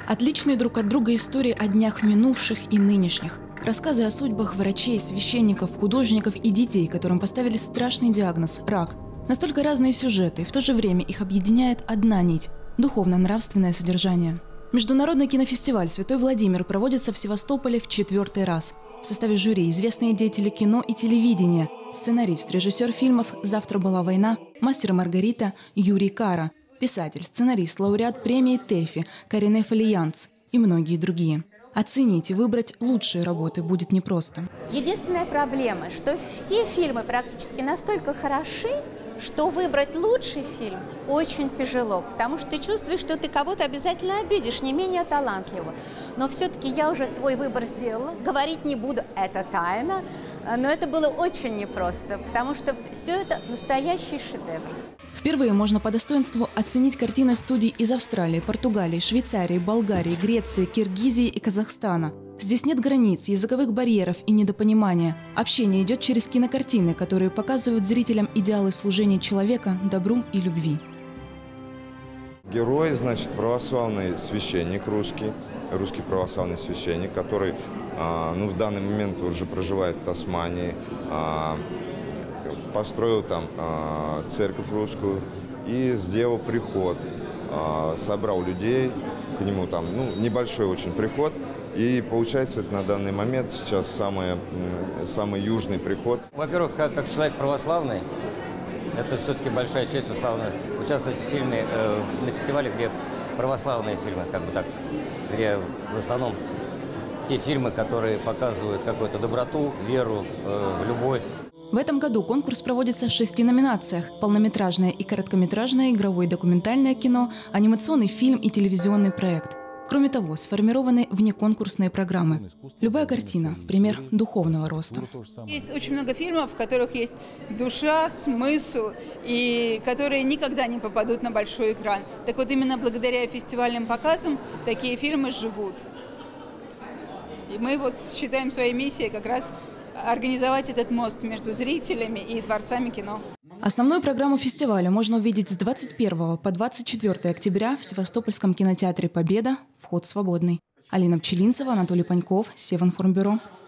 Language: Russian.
Отличные друг от друга истории о днях минувших и нынешних. Рассказы о судьбах врачей, священников, художников и детей, которым поставили страшный диагноз – рак. Настолько разные сюжеты, и в то же время их объединяет одна нить – духовно-нравственное содержание. Международный кинофестиваль «Святой Владимир» проводится в Севастополе в 4-й раз. В составе жюри известные деятели кино и телевидения, сценарист, режиссер фильмов «Завтра была война», «Мастер и Маргарита» Юрий Кара, писатель, сценарист, лауреат премии ТЭФИ Карине Фолиянц и многие другие. Оценить и выбрать лучшие работы будет непросто. Единственная проблема, что все фильмы практически настолько хороши, что выбрать лучший фильм очень тяжело, потому что ты чувствуешь, что ты кого-то обязательно обидишь, не менее талантливого. Но все-таки я уже свой выбор сделала, говорить не буду, это тайна, но это было очень непросто, потому что все это настоящий шедевр. Впервые можно по достоинству оценить картины студий из Австралии, Португалии, Швейцарии, Болгарии, Греции, Киргизии и Казахстана. Здесь нет границ, языковых барьеров и недопонимания. Общение идет через кинокартины, которые показывают зрителям идеалы служения человека, добру и любви. Герой, значит, православный священник русский православный священник, который в данный момент уже проживает в Тасмании, построил там церковь русскую и сделал приход, собрал людей, к нему там небольшой очень приход. И получается, это на данный момент сейчас самый южный приход. Во-первых, как человек православный, это все-таки большая честь участвовать на фестивале, где православные фильмы, где в основном те фильмы, которые показывают какую-то доброту, веру, любовь. В этом году конкурс проводится в 6 номинациях – полнометражное и короткометражное, игровое и документальное кино, анимационный фильм и телевизионный проект. Кроме того, сформированы внеконкурсные программы. Любая картина – пример духовного роста. Есть очень много фильмов, в которых есть душа, смысл, и которые никогда не попадут на большой экран. Так вот, именно благодаря фестивальным показам такие фильмы живут. И мы считаем своей миссией как раз организовать этот мост между зрителями и творцами кино. Основную программу фестиваля можно увидеть с 21 по 24 октября в Севастопольском кинотеатре «Победа». Вход свободный. Алина Пчелинцева, Анатолий Паньков, Севинформбюро.